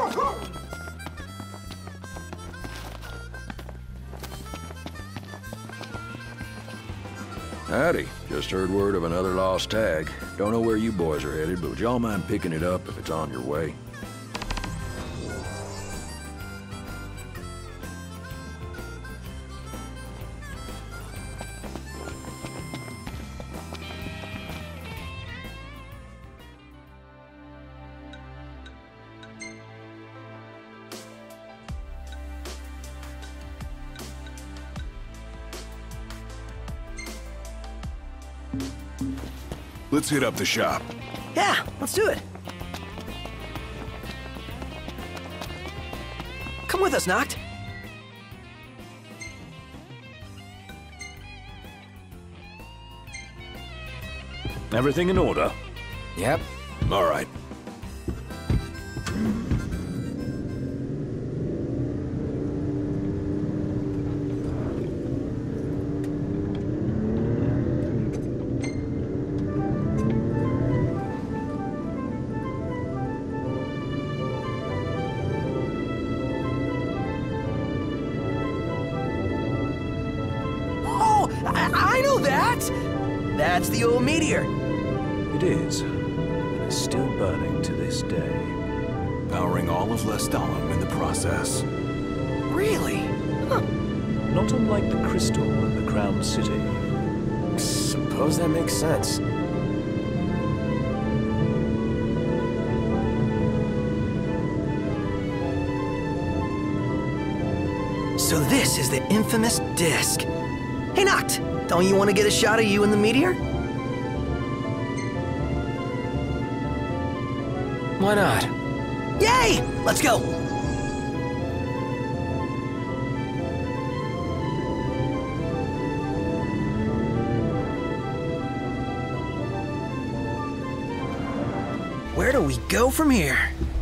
Howdy. Just heard word of another lost tag. Don't know where you boys are headed, but would y'all mind picking it up if it's on your way? Let's hit up the shop. Yeah, let's do it. Come with us, Noct. Everything in order? Yep. All right. I know that! That's the old meteor. It is. And it's still burning to this day. Powering all of Lestalem in the process. Really? Huh. Not unlike the crystal in the Crown City. Suppose that makes sense. So this is the infamous disc. Hey, Noct! Don't you want to get a shot of you in the meteor? Why not? Yay! Let's go! Where do we go from here?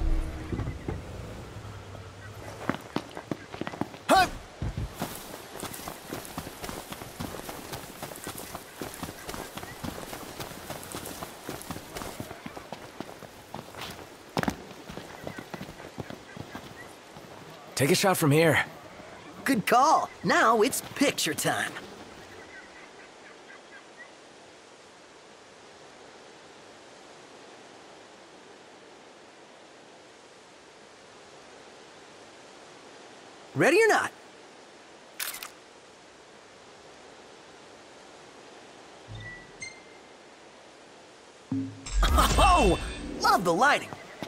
Take a shot from here. Good call. Now it's picture time. Ready or not? Oh, love the lighting.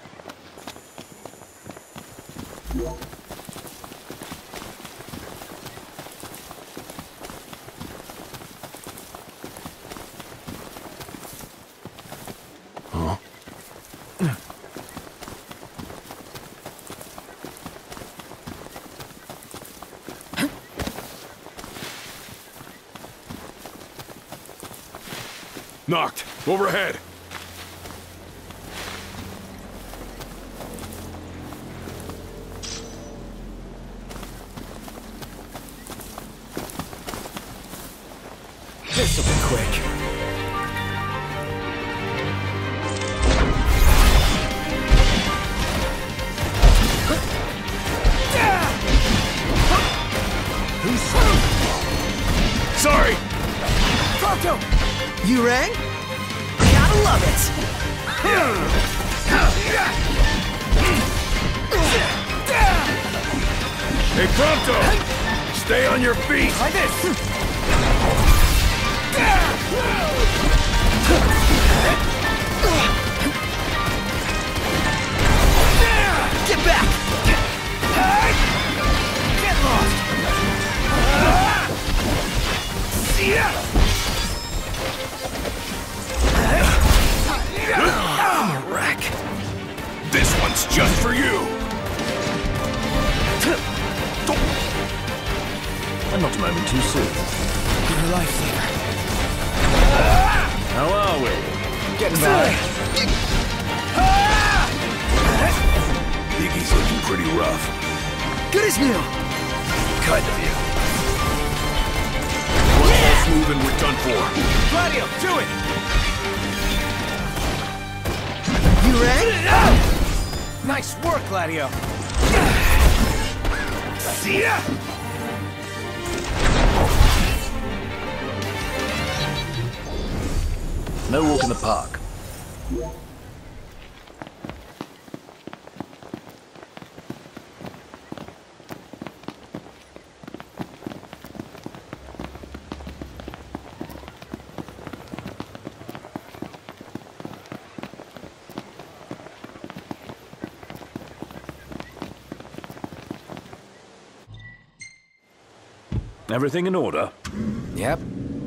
Noct, overhead. This'll be quick. Sorry! Pronto! You rang? Gotta love it! Hey, Pronto! Stay on your feet! Like this! Get back! Get lost! I'm a wreck. This one's just for you! And not a moment too soon. You're a lifesaver. How are we? Getting by. Iggy's looking pretty rough. Good as new. Kind of you. One false move and we're done for. Gladio, do it! You rang? Nice work, Gladio. See ya! No walk in the park. Everything in order? Yep.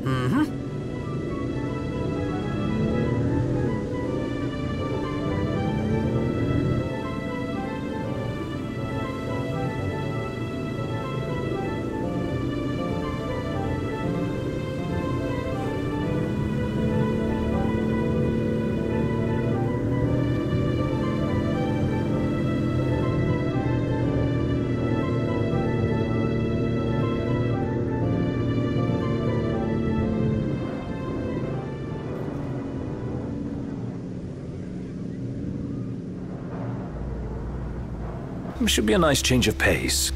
Should be a nice change of pace.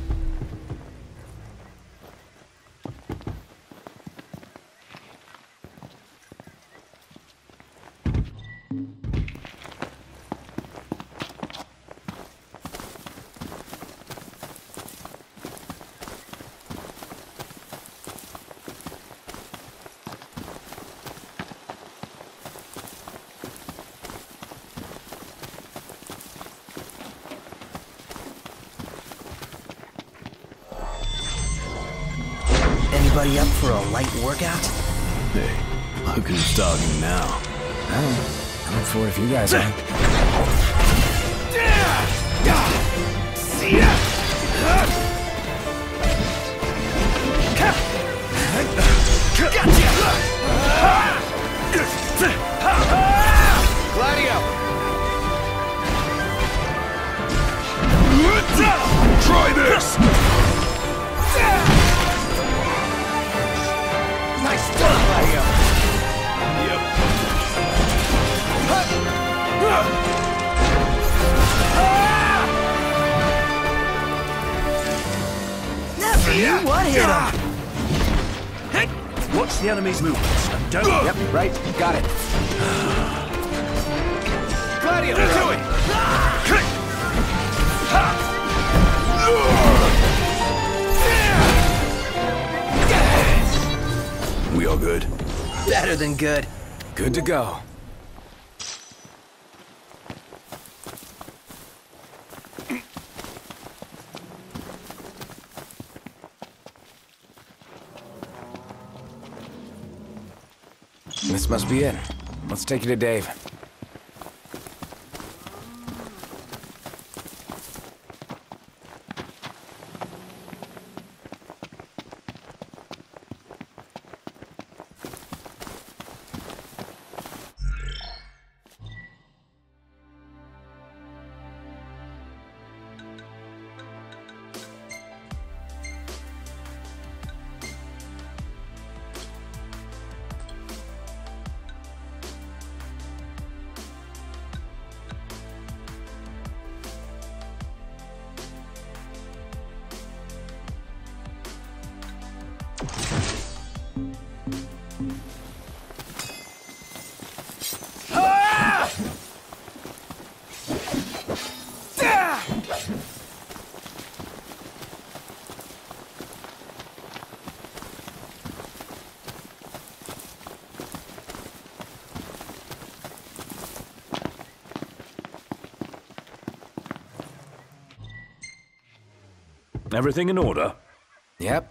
Anybody up for a light workout? Hey, look who's talking now. I'm up for it if you guys are. See ya! Gladio! Try this! Nice stuff, Gladio! Yep. Never knew what hit him. Watch the enemy's movements and don't... Yep, right, got it. Gladio, do it! We all good? Better than good. Good to go. This must be it. Let's take you to Dave. Everything in order? Yep.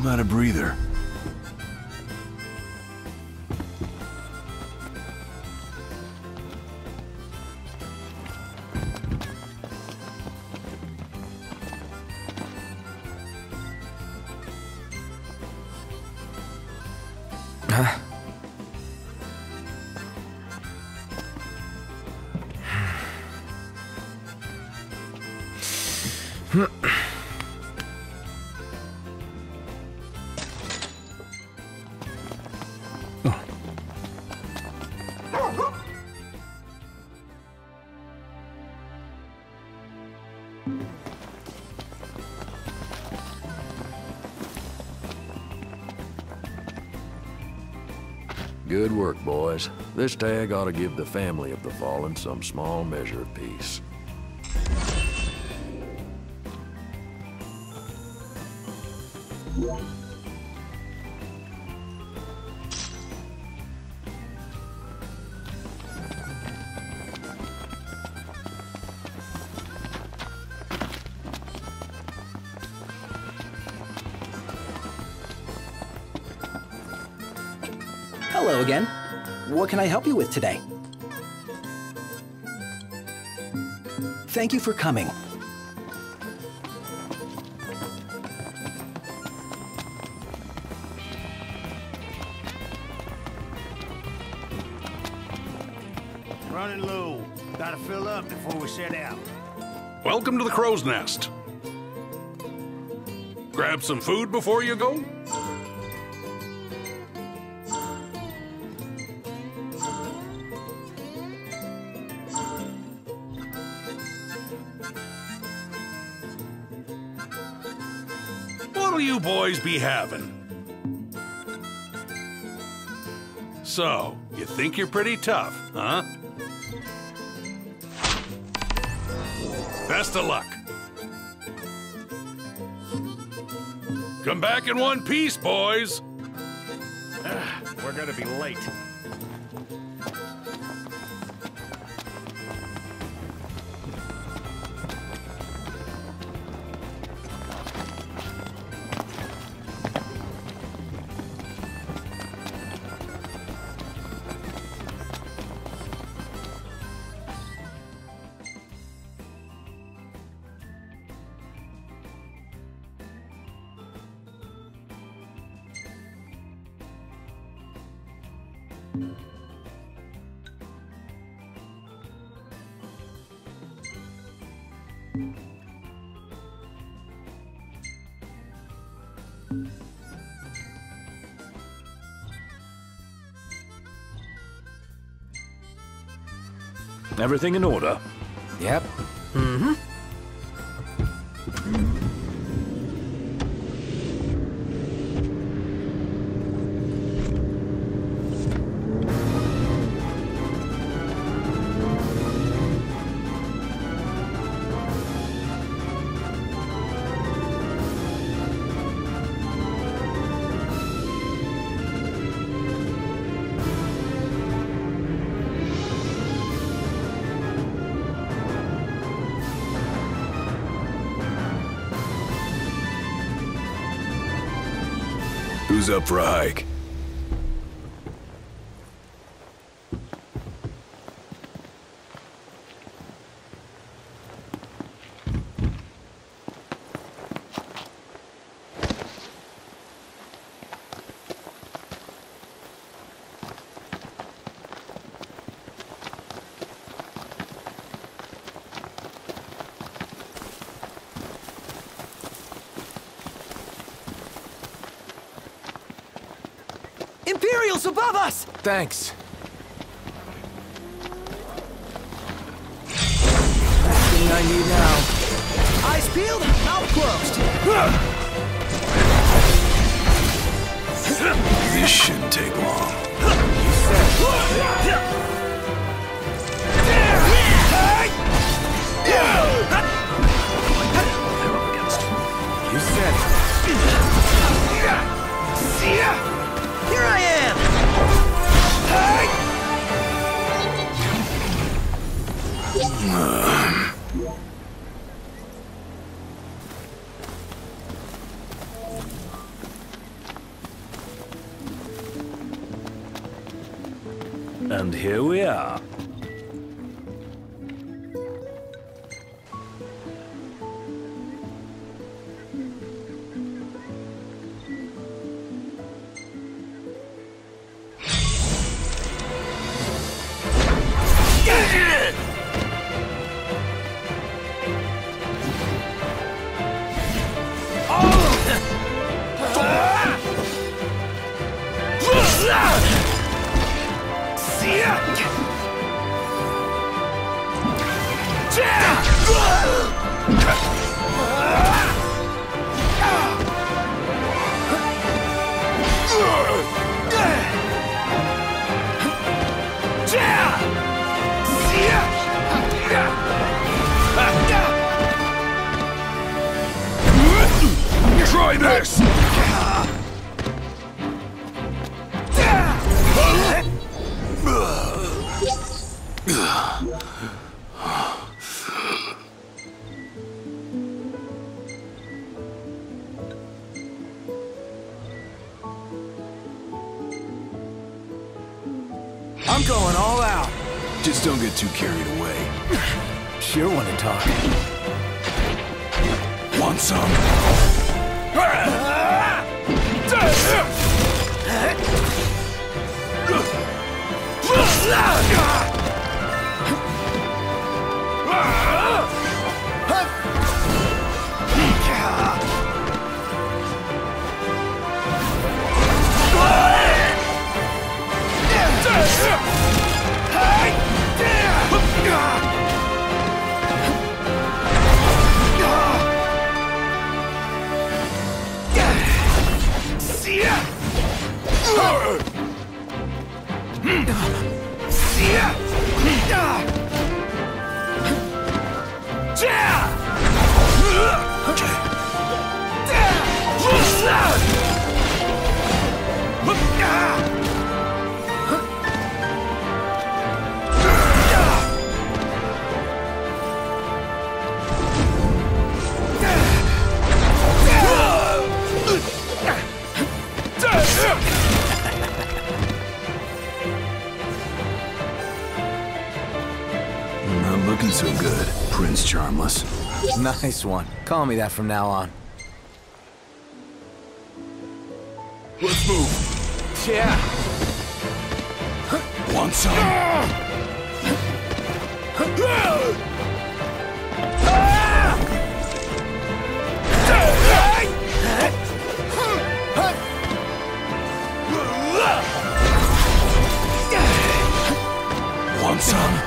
about a breather? Huh? Good work, boys. This tag ought to give the family of the fallen some small measure of peace. Hello again. What can I help you with today? Thank you for coming. Running low. Gotta fill up before we set out. Welcome to the Crow's Nest. Grab some food before you go? What'll you boys be having? So, you think you're pretty tough, huh? Best of luck. Come back in one piece, boys. We're gonna be late. Everything in order? Yep. Mm-hmm. Who's up for a hike? Imperials above us! Thanks. Thing I need now. Eyes peeled, mouth closed. This shouldn't take long. You said it. Here I am! And here we are. Try this! I'm going all out. Just don't get too carried away. Sure want to talk. Want some? Not looking so good, Prince Charmless. Nice one. Call me that from now on. Let's move. Yeah. Want some? Want some?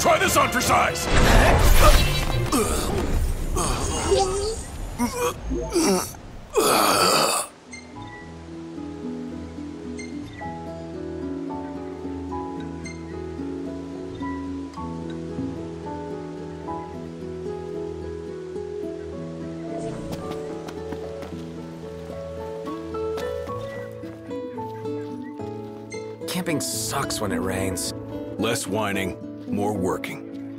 Try this on for size! Camping sucks when it rains. Less whining, more working.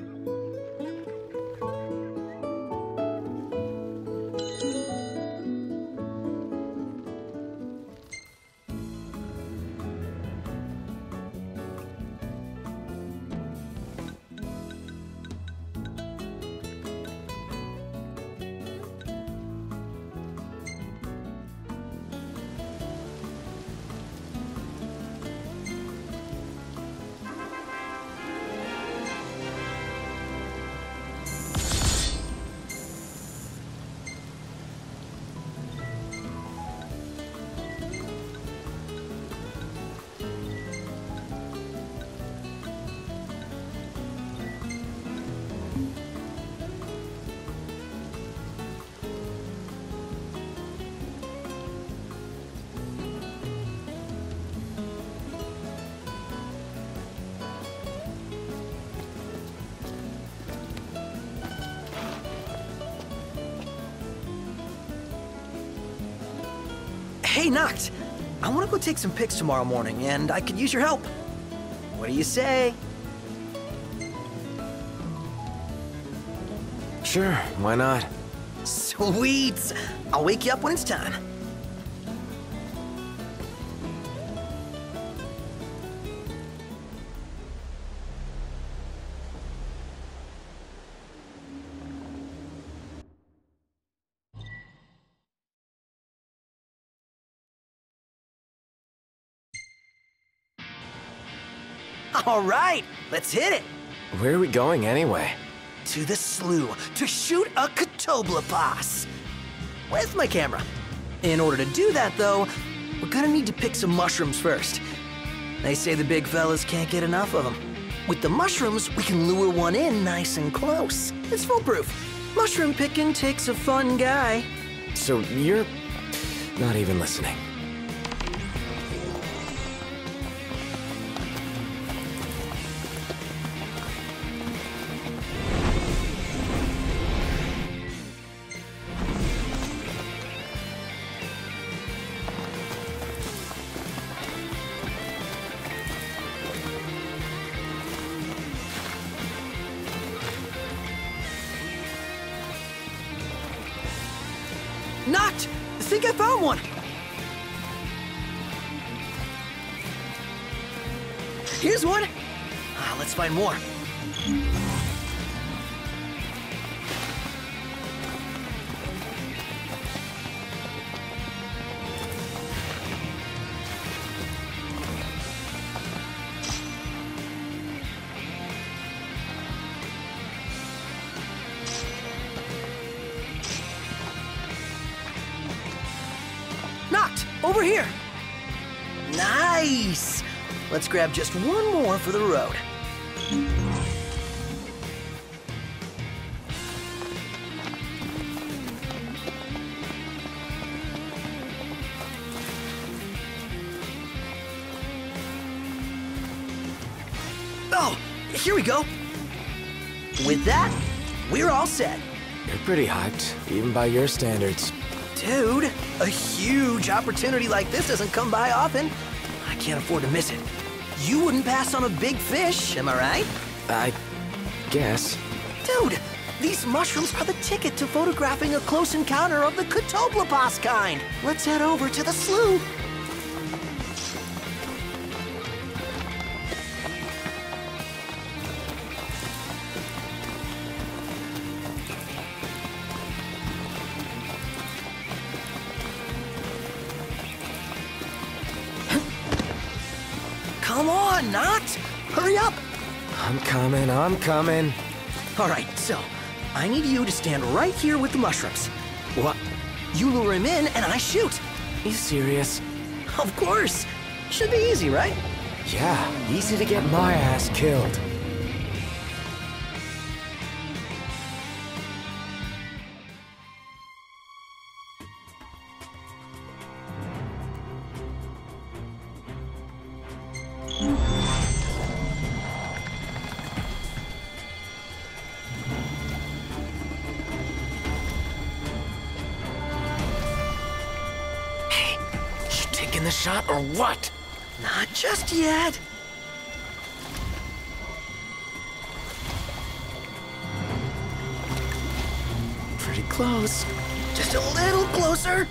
Hey, Noct! I want to go take some pics tomorrow morning, and I could use your help. What do you say? Sure, why not? Sweet! I'll wake you up when it's time. All right, let's hit it. Where are we going anyway? To the slough to shoot a Catoblepas with my camera. In order to do that, though, we're gonna need to pick some mushrooms first. They say the big fellas can't get enough of them. With the mushrooms, we can lure one in nice and close. It's foolproof. Mushroom picking takes a fun guy. So you're not even listening. Noct! I think I found one! Here's one! Let's find more. Noct! Over here! Nice! Let's grab just one more for the road. Oh, here we go. With that, we're all set. You're pretty hyped, even by your standards. Dude, a huge opportunity like this doesn't come by often. I can't afford to miss it. You wouldn't pass on a big fish, am I right? I guess. Dude, these mushrooms are the ticket to photographing a close encounter of the Catoblepas kind. Let's head over to the slough. Come on, Noct! Hurry up! I'm coming. All right, so I need you to stand right here with the mushrooms. What? You lure him in and I shoot. You serious? Of course. Should be easy, right? Yeah, easy to get my ass killed. shot or what? Not just yet. Pretty close. Just a little closer.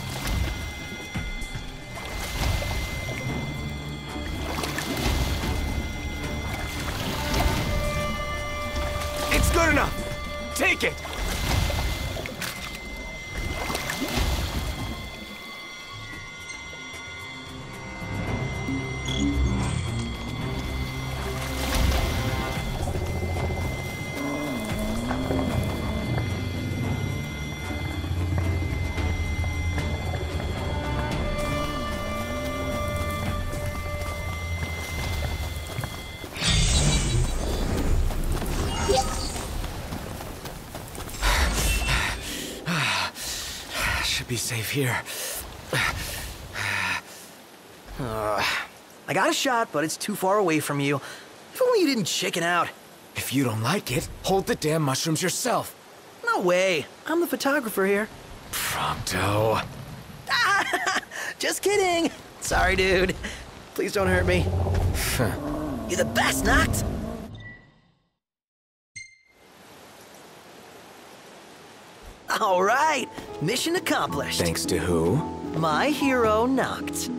It's good enough. Take it. Be safe here. I got a shot, but it's too far away from you. If only you didn't chicken out. If you don't like it, hold the damn mushrooms yourself. No way. I'm the photographer here. Prompto. Just kidding. Sorry, dude. Please don't hurt me. You're the best, Noct. All right. Mission accomplished. Thanks to who? My hero, Noct.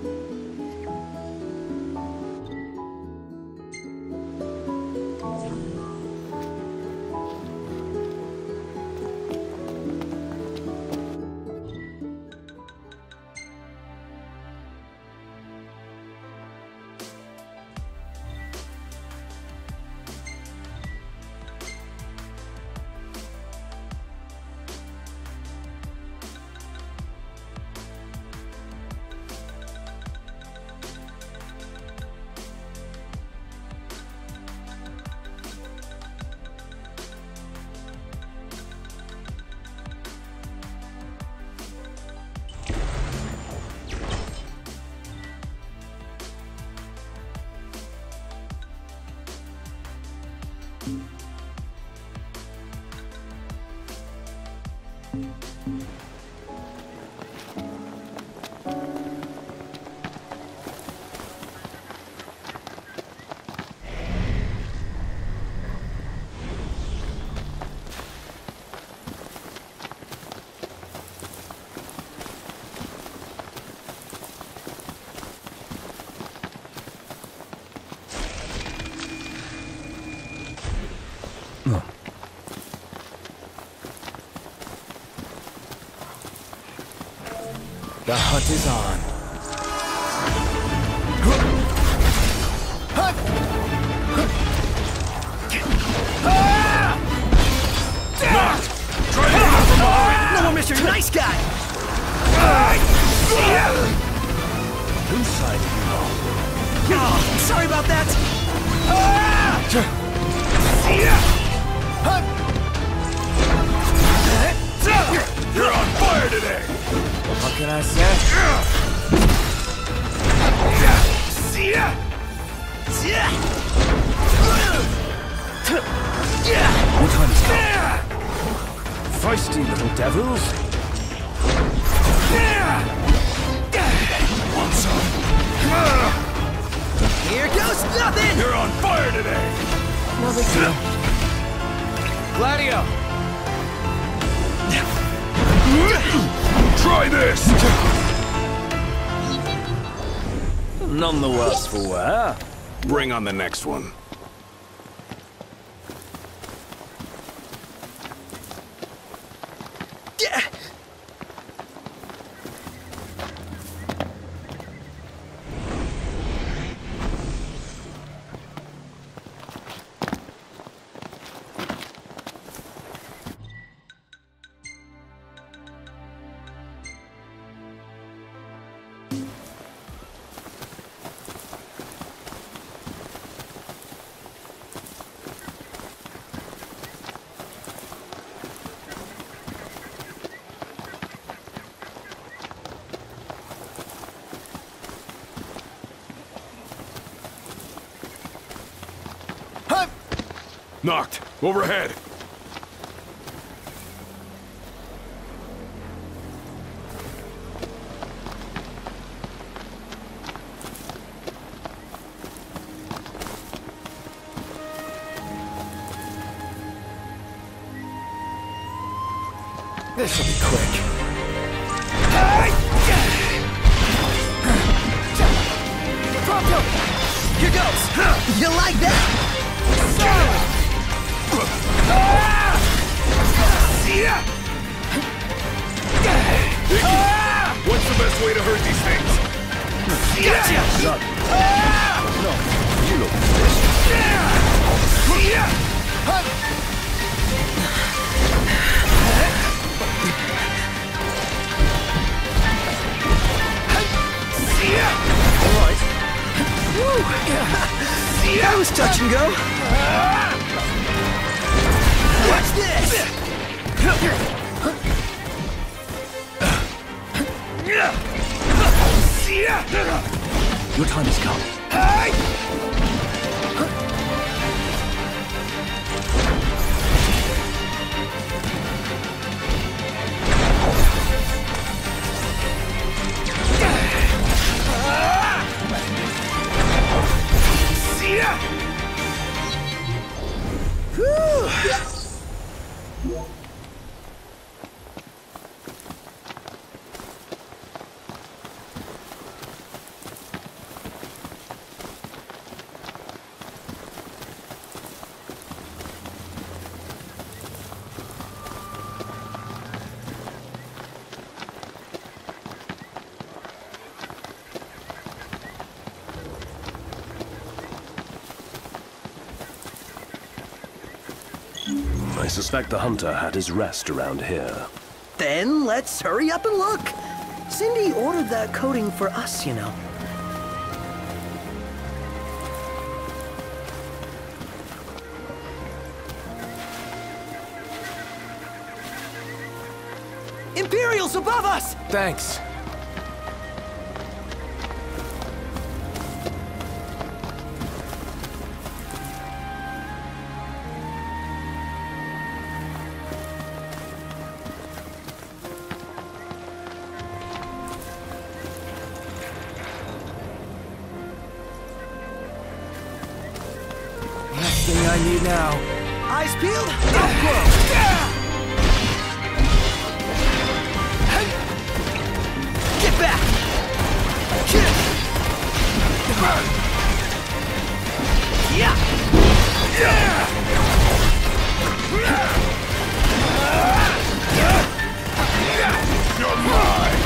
The hunt is on. No more Mr. Nice Guy! Whose side are you on? Oh, sorry about that! You're on fire today! What can I say? What time is it? Feisty little devils. Want some? Here goes nothing! You're on fire today! No big deal. Gladio! Try this! None the worse for wear. Bring on the next one. Noct, overhead. This'll be quick. Pronto! Here goes! You like that? What's the best way to hurt these things? Gotcha! No, you look this. Alright. That was touch and go. Watch this! Your time has come. I suspect the hunter had his rest around here. Then let's hurry up and look. Cindy ordered that coating for us, you know. Imperials above us! Thanks. Last thing I need now. Eyes peeled, up close. Get back! You're mine!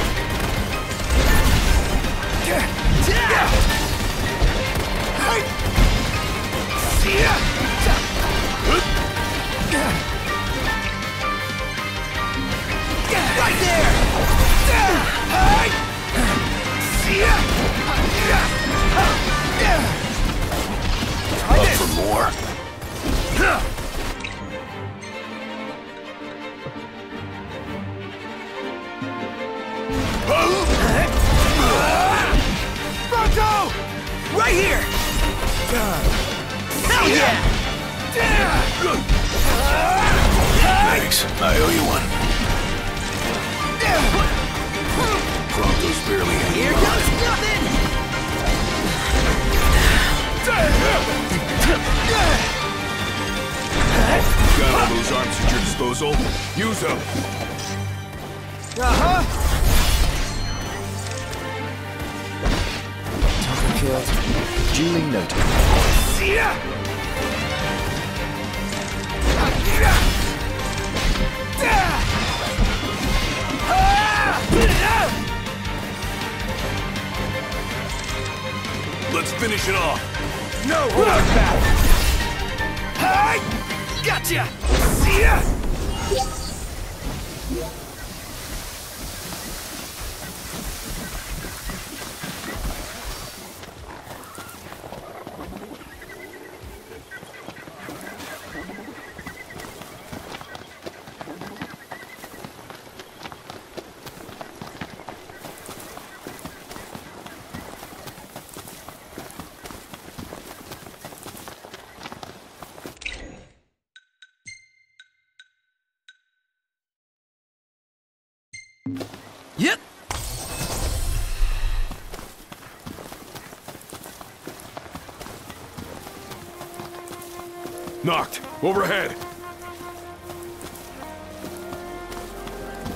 Right there! Up for more? Pronto! Right here! Hell yeah! Thanks. I owe you one. Pronto's barely hanging Here on. goes nothing! Got all those arms at your disposal? Use them. Uh-huh! Target killed. Duly noted. Let's finish it off. No hold back! Hi! Gotcha! See ya! Yep. Knocked. Overhead.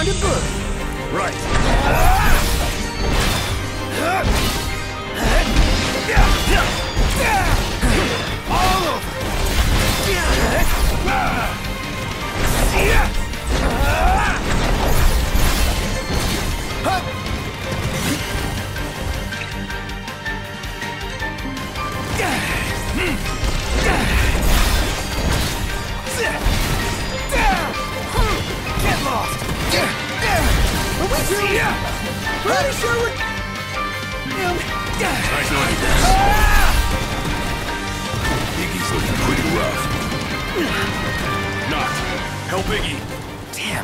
to boogie. Right. All over. Get lost. Are we doing? Pretty sure we're... Nice on you, guys. Iggy's looking pretty rough. Not. Help Iggy. Damn.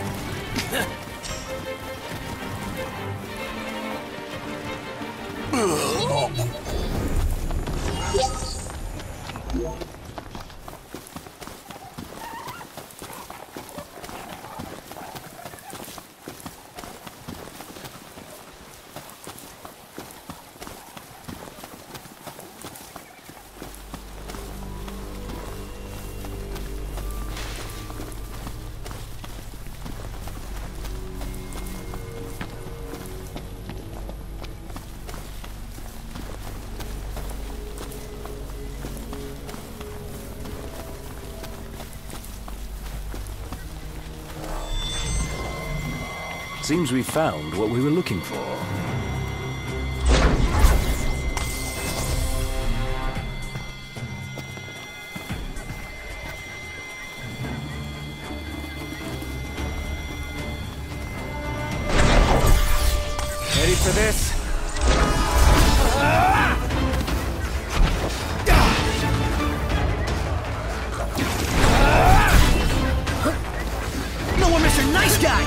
Seems we found what we were looking for. Ready for this? No one, Mr. Nice Guy!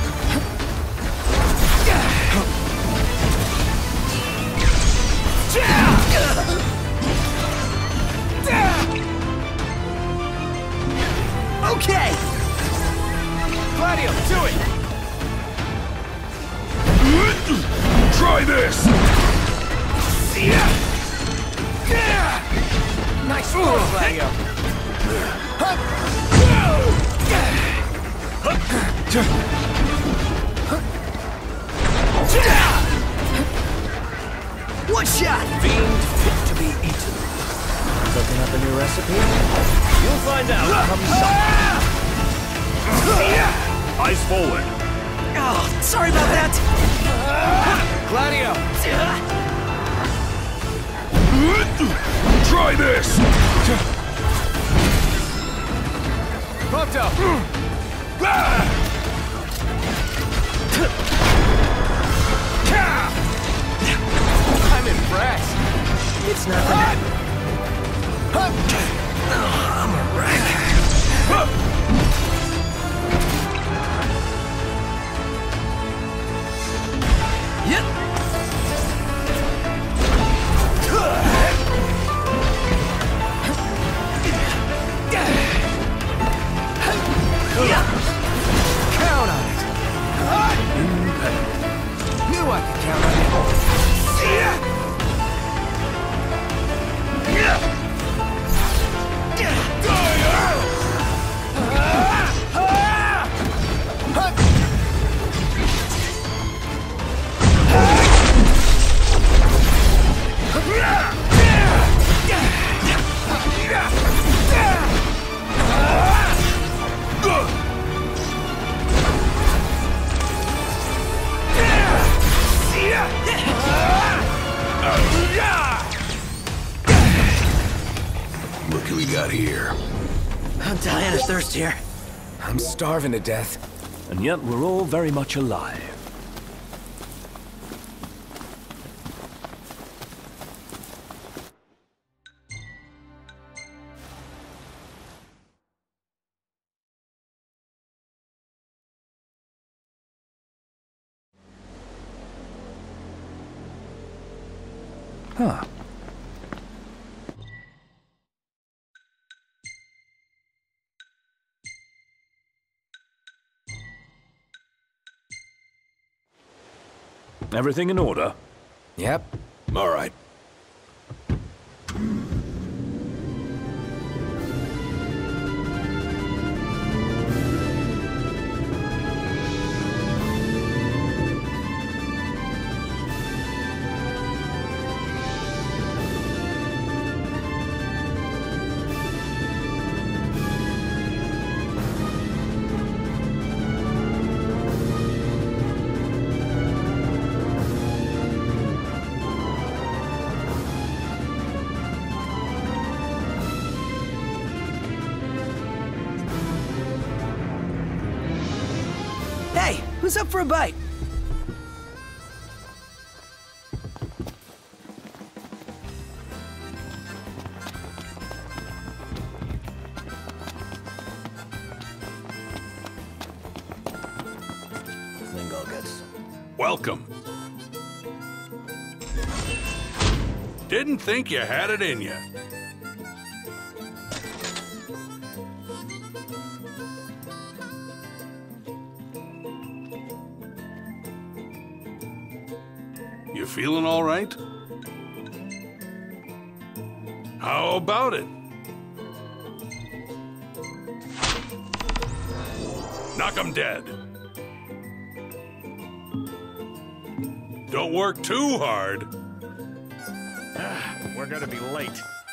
Okay! Gladio, do it! Try this! Nice throw, Gladio! One shot! Fiend fit to be eaten. Cooking up a new recipe? You'll find out come Sunday. Eyes forward. Oh, sorry about that! Gladio! Try this! Proto! I'm impressed. It's nothing. I'm a wreck. Yep. Count on it. Knew I could count on you. Look who we got here. I'm dying of thirst here. I'm starving to death. And yet we're all very much alive. Huh. Everything in order? Yep. All right. Who's up for a bite? Think I'll get some. Welcome. Didn't think you had it in you. You feeling all right? How about it? Knock 'em dead. Don't work too hard. We're gonna be late.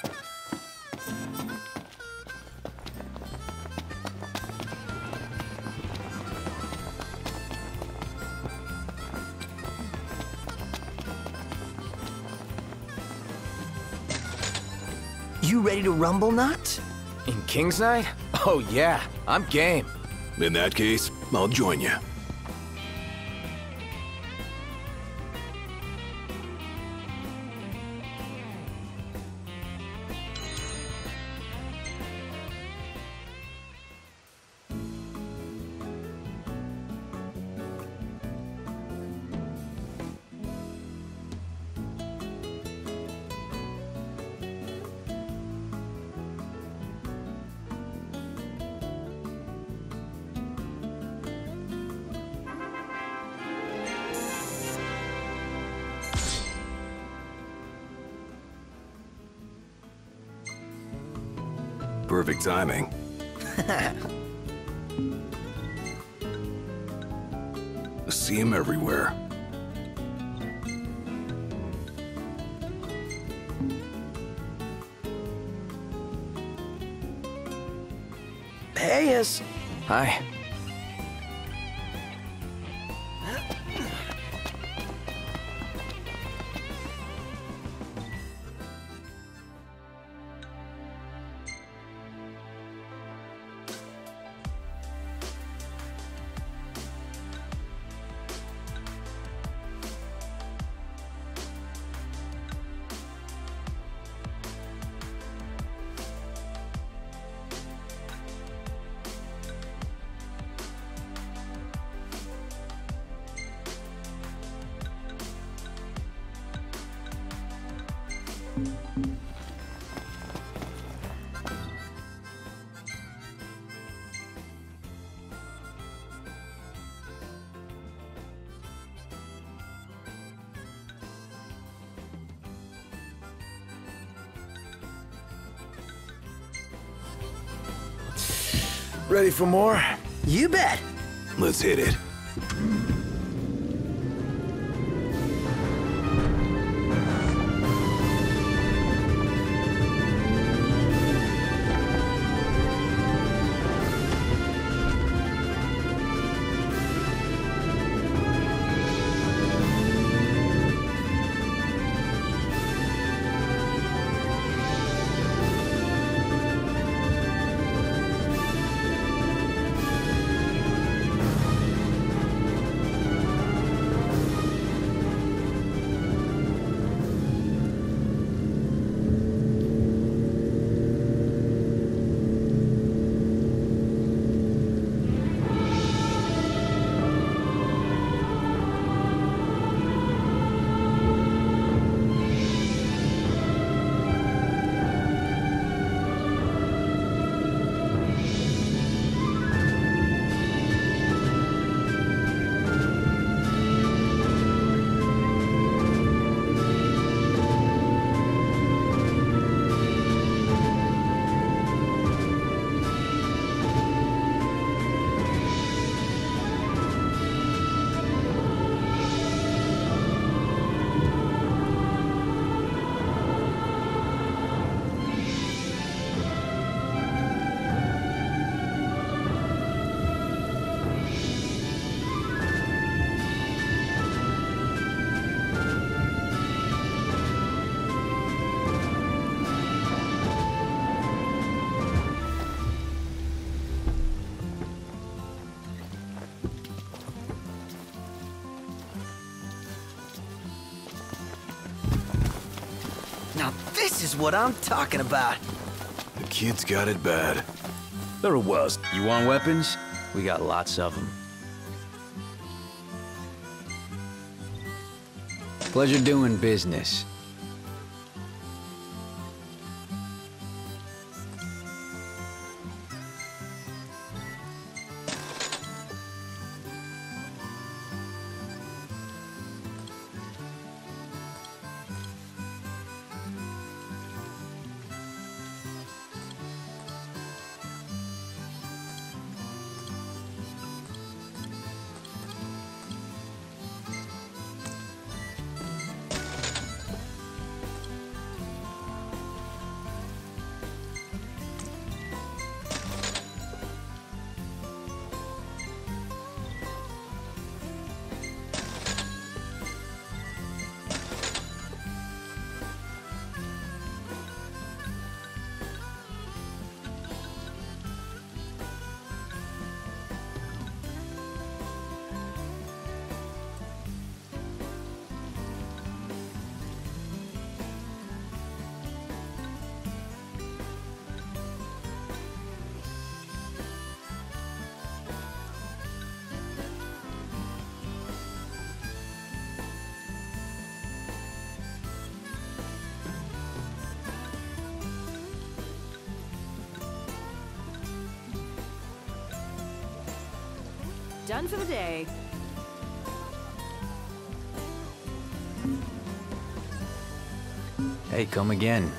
You ready to rumble, Not? In King's Night? Oh yeah, I'm game. In that case, I'll join you. Perfect timing. I see him everywhere. Hey, yes. Hi. Ready for more? You bet. Let's hit it. is what I'm talking about. The kid's got it bad. They're a worst. You want weapons? We got lots of them. Pleasure doing business. Done for the day. Hey, come again.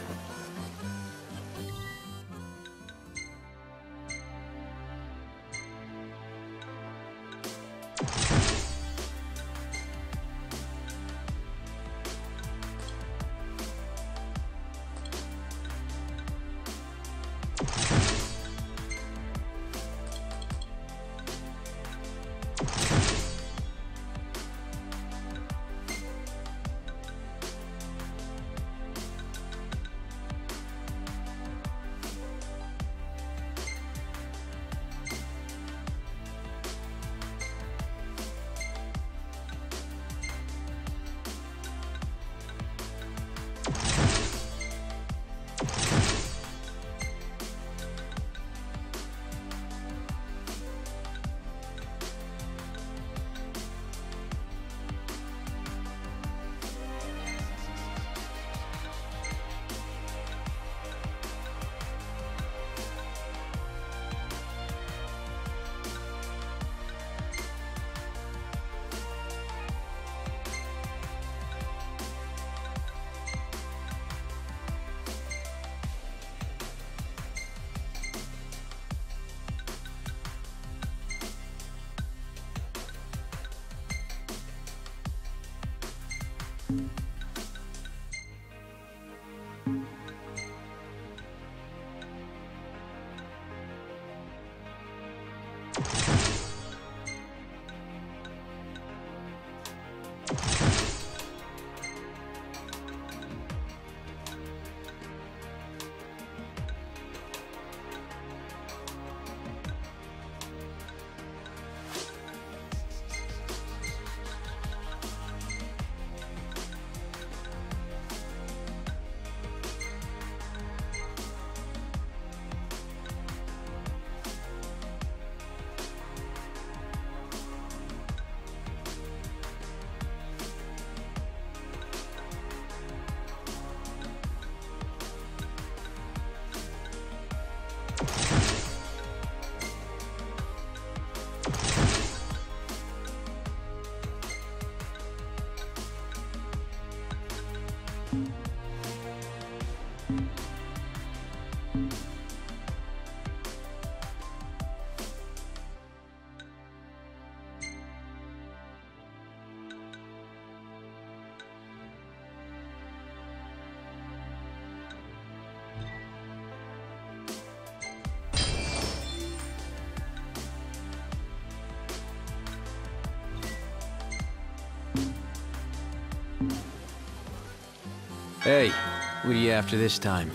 Hey, what are you after this time?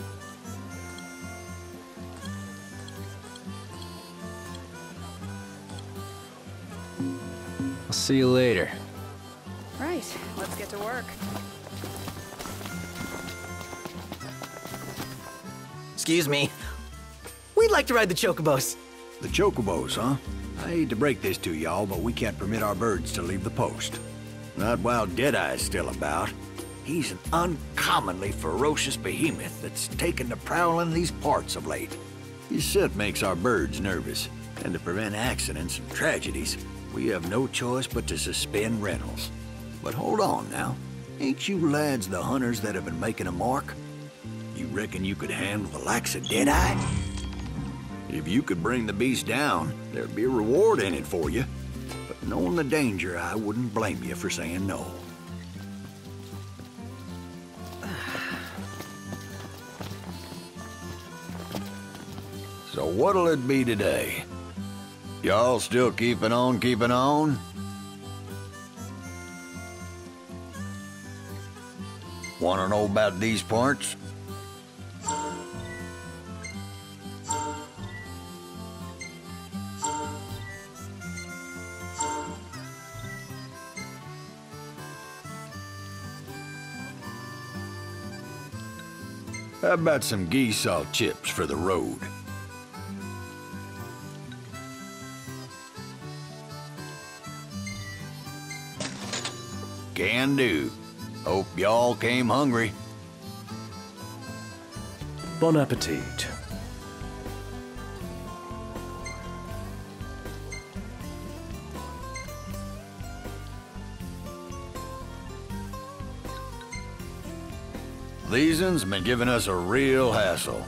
I'll see you later. Right, let's get to work. Excuse me. We'd like to ride the chocobos. The chocobos, huh? I hate to break this to y'all, but we can't permit our birds to leave the post. Not while Deadeye's still about. He's an uncommonly ferocious behemoth that's taken to prowling these parts of late. His scent makes our birds nervous, and to prevent accidents and tragedies, we have no choice but to suspend rentals. But hold on now. Ain't you lads the hunters that have been making a mark? You reckon you could handle the likes of Deadeye? If you could bring the beast down, there'd be a reward in it for you. But knowing the danger, I wouldn't blame you for saying no. So what'll it be today? Y'all still keeping on, keeping on? Wanna know about these parts? How about some geese salt chips for the road? Can do. Hope y'all came hungry. Bon appetit. These one's been giving us a real hassle.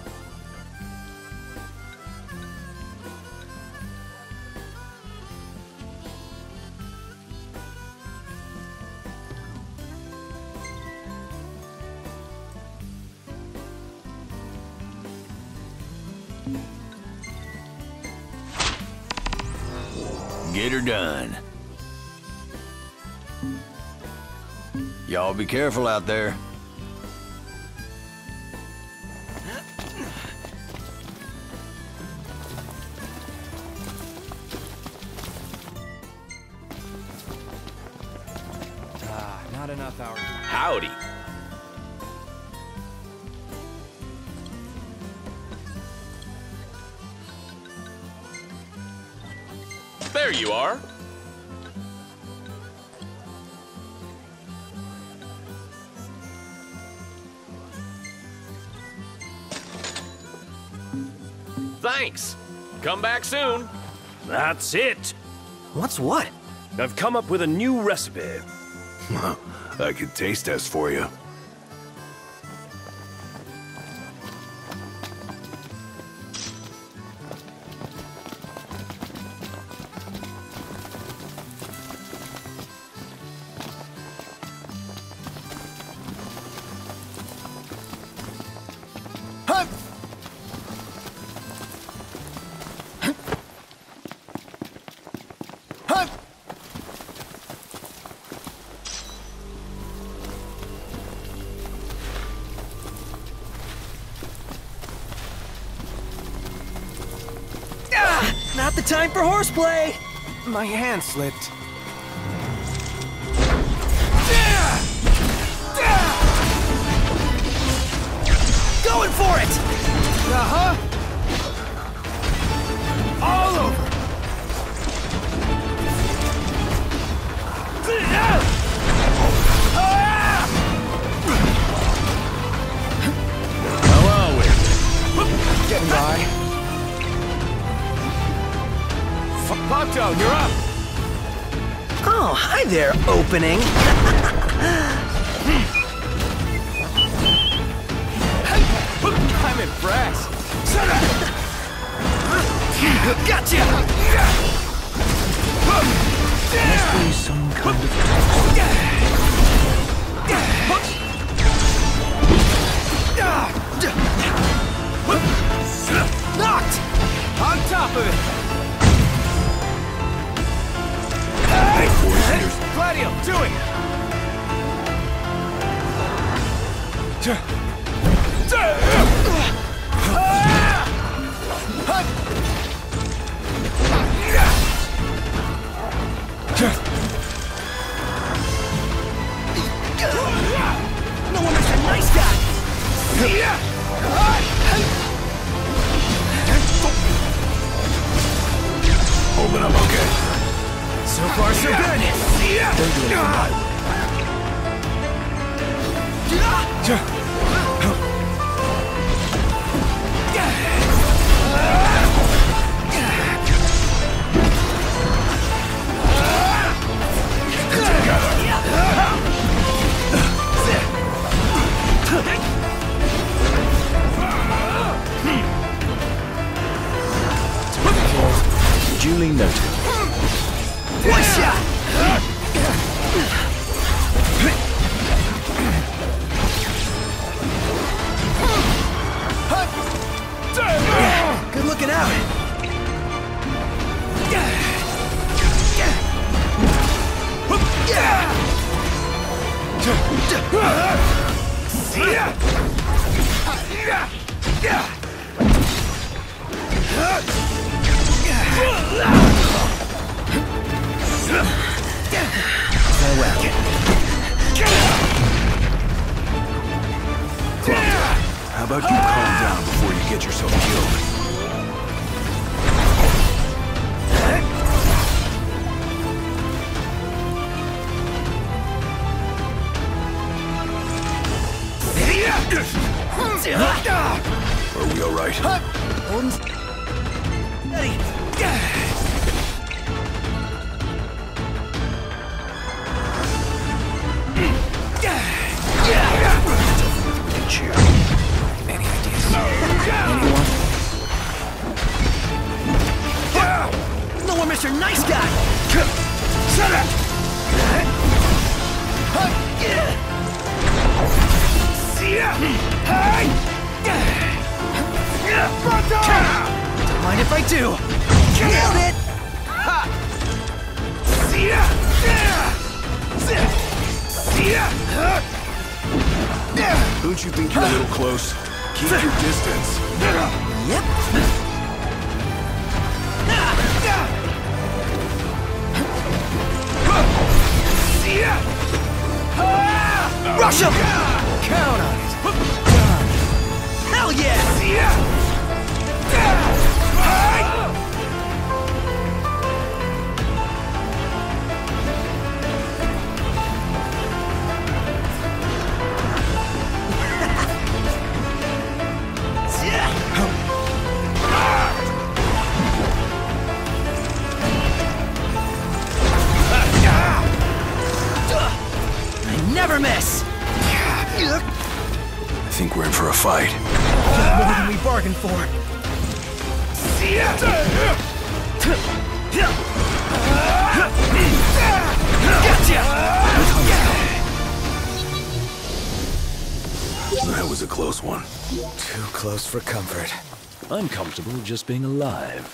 Get her done. Y'all be careful out there. Not enough hours. Howdy. There you are. Thanks. Come back soon. That's it. What's what? I've come up with a new recipe. I can taste test for you. Not the time for horseplay! My hand slipped. Going for it! Uh-huh. All over! How are we? Getting by. Ponto, you're up! Oh, hi there, opening. I'm impressed. Gotcha! Must be some kind of Knocked! On top of it! Gladio, do it! Holding up okay. So far, so good. Don't do anything my way. Duly noted. One shot. Good looking out. How about you calm down before you get yourself killed? Are we all right? Holding steady. Any ideas? Anyone? No more Mr. Nice Guy. Shut up! Mind if I do? Nailed it! Don't you think you're a little close? Keep your distance. Yep. Rush him! Count on it. Hell yeah! I never miss! I think we're in for a fight. More than we bargained for. That was a close one. Too close for comfort. I'm comfortable just being alive.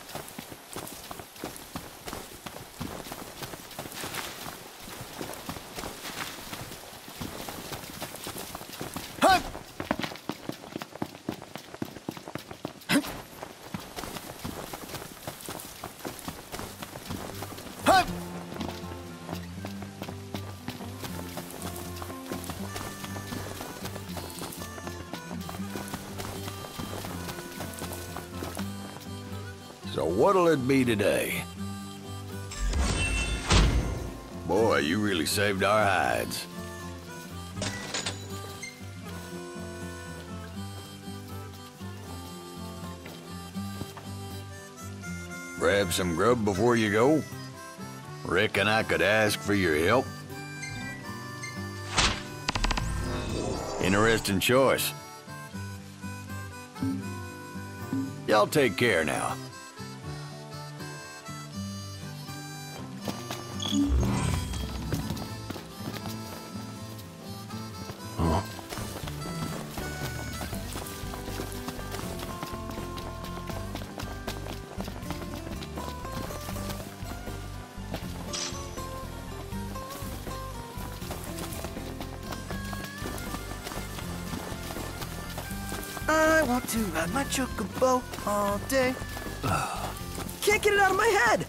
So what'll it be today? Boy, you really saved our hides. Grab some grub before you go? Reckon I could ask for your help? Interesting choice. Y'all take care now. I want to ride my chocobo all day. Can't get it out of my head.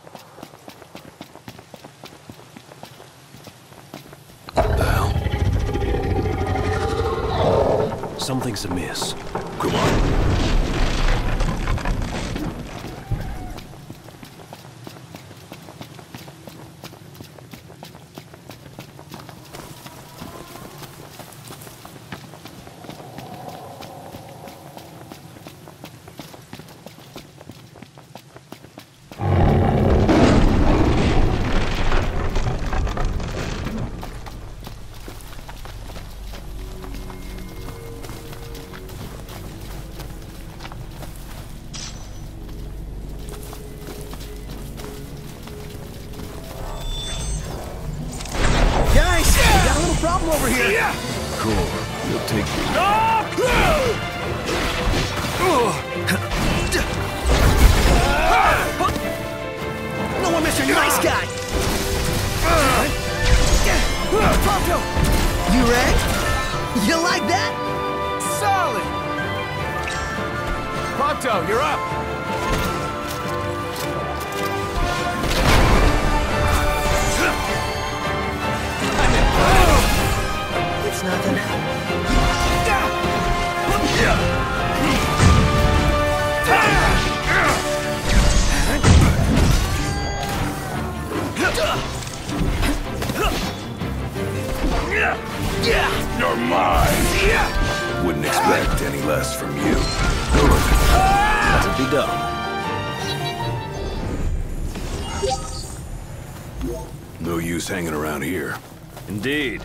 What the hell? Something's amiss. Come on. Problem over here. Cool. You'll take me. No one, Mr. Nice Guy. Pronto, you ready? You like that? Solid! Ponto, you're up! It's nothing. You're mine. Wouldn't expect any less from you. Good. Let it be done. No use hanging around here. Indeed.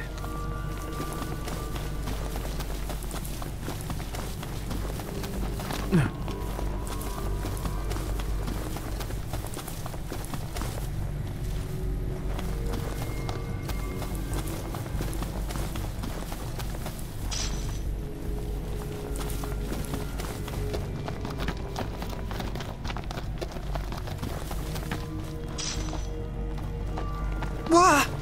What?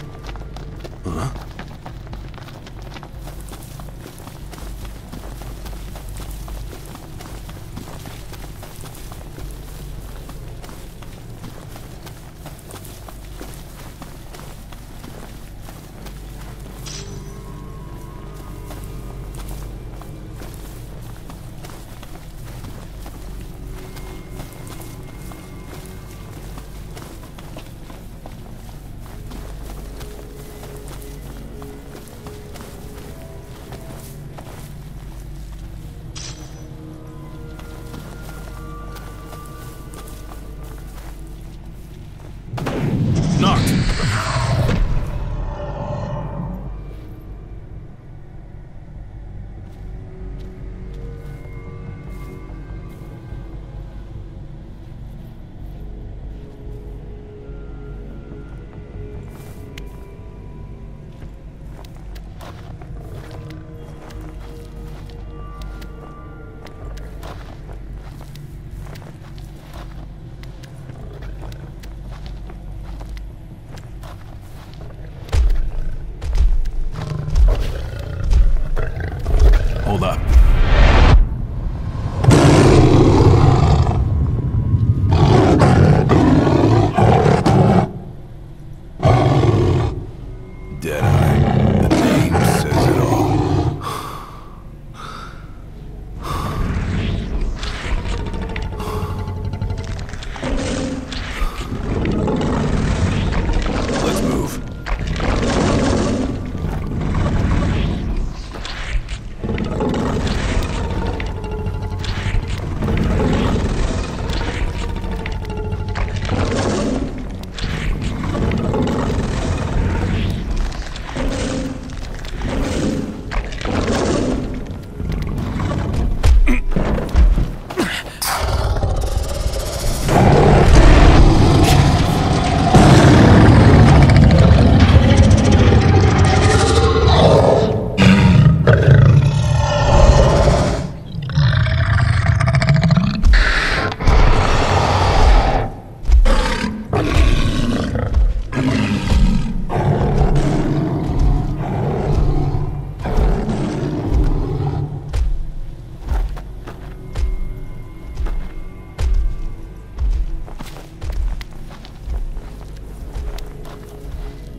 Hold up. Deadeye. The name says it all. Let's move.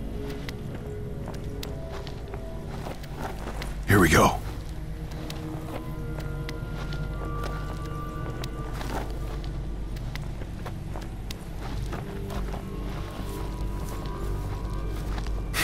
Here we go.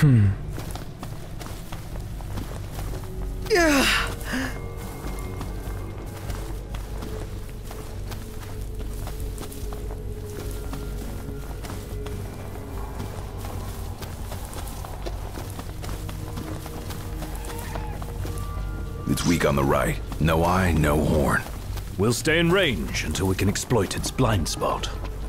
It's weak on the right. No eye, no horn. We'll stay in range until we can exploit its blind spot.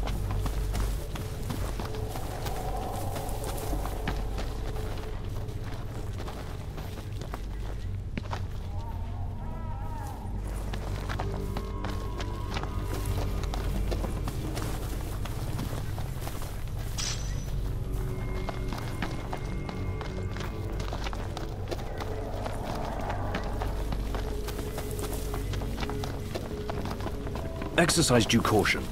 Exercise due caution.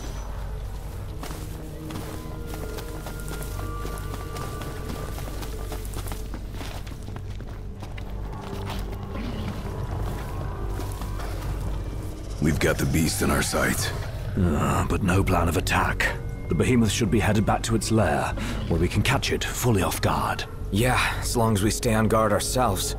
We've got the beast in our sights. But no plan of attack. The behemoth should be headed back to its lair, where we can catch it fully off guard. Yeah, as long as we stay on guard ourselves.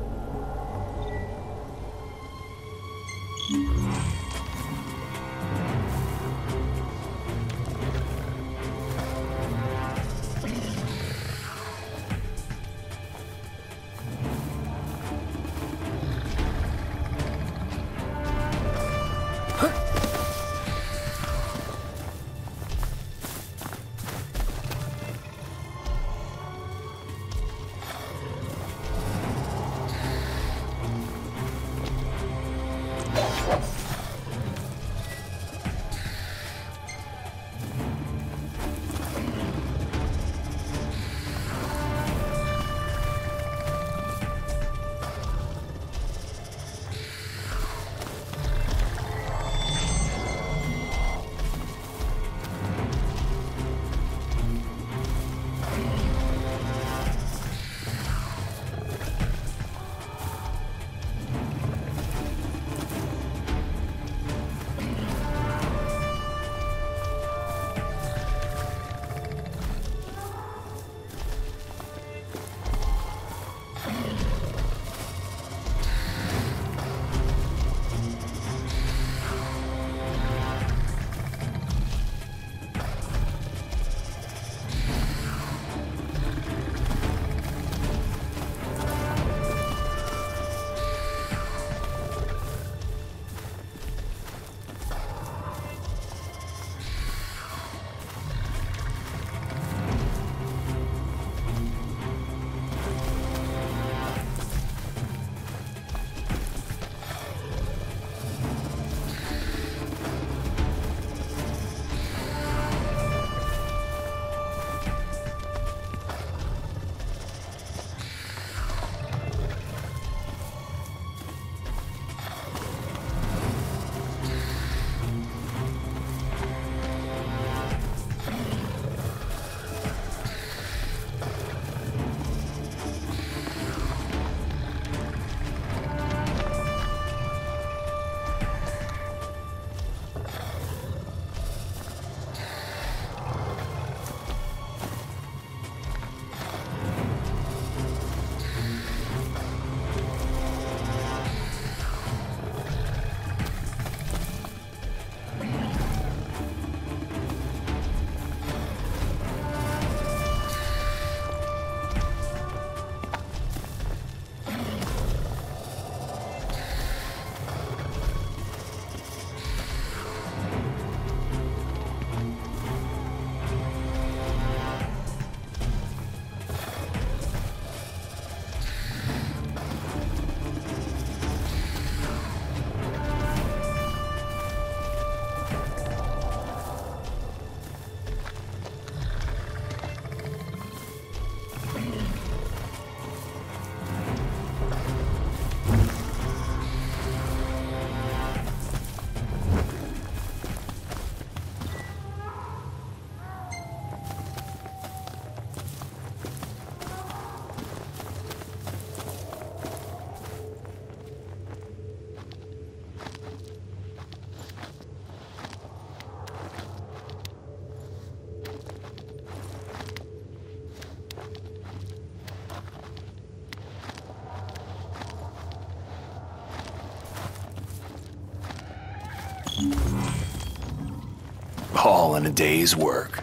all in a day's work.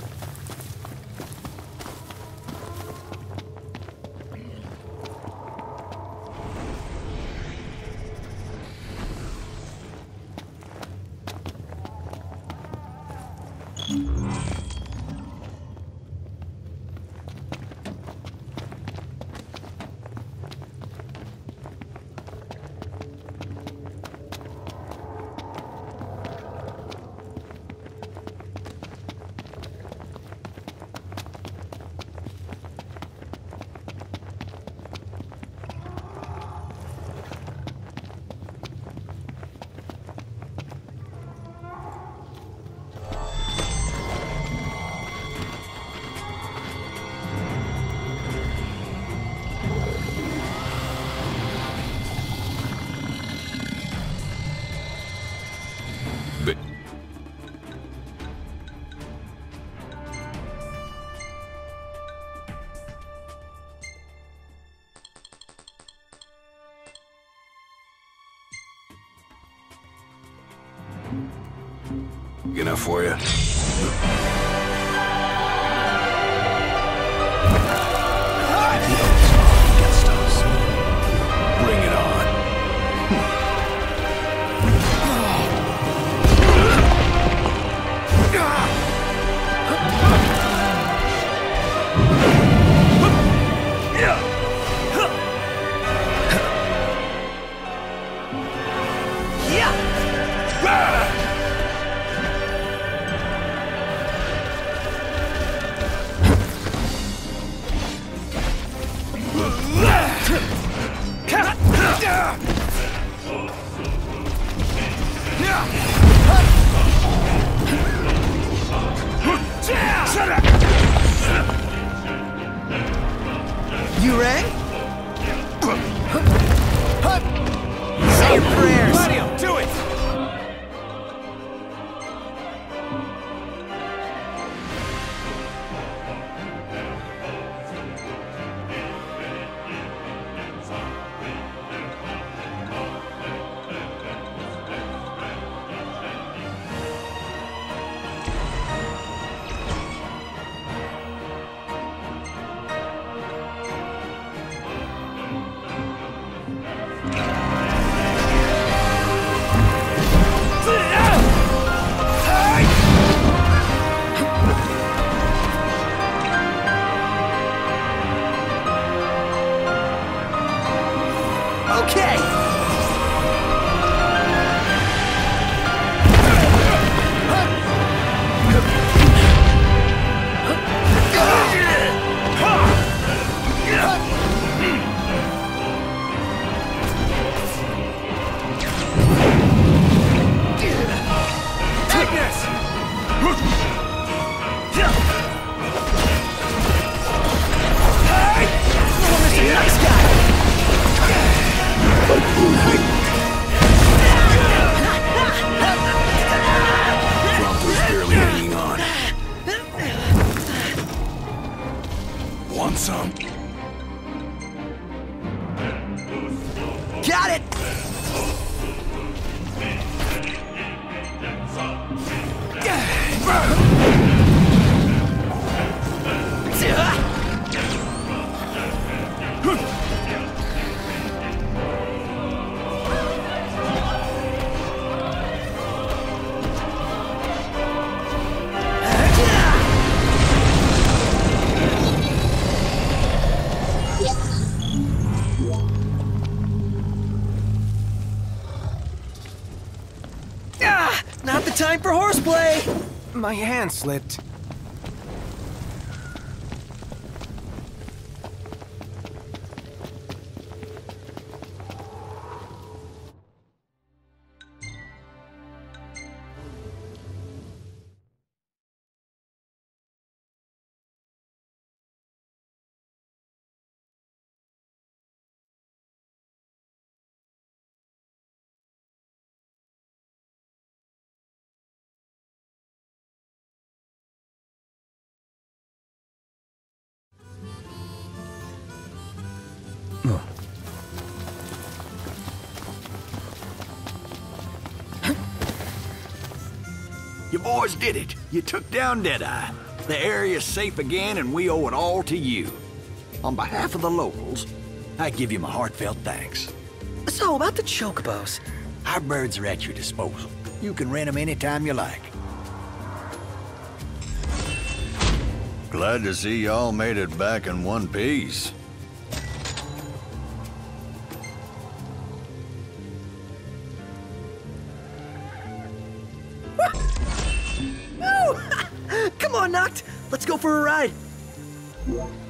Enough for you? Bring it on. You rang? Say your prayers. Mario, do it! Okay. Nice guy. Prompto's barely hanging on. Want some? Got it. Not the time for horseplay! My hand slipped. You boys did it. You took down Deadeye. The area's safe again, and we owe it all to you. On behalf of the locals, I give you my heartfelt thanks. So, about the chocobos. Our birds are at your disposal. You can rent them anytime you like. Glad to see y'all made it back in one piece. Come on, Noct. Let's go for a ride.